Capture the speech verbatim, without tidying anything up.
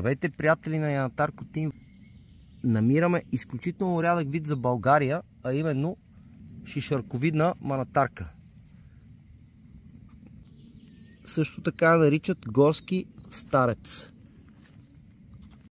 Здравейте, приятели на Янатарко Тим! Намираме изключително рядък вид за България, а именно шишарковидна манатарка. Също така наричат горски старец.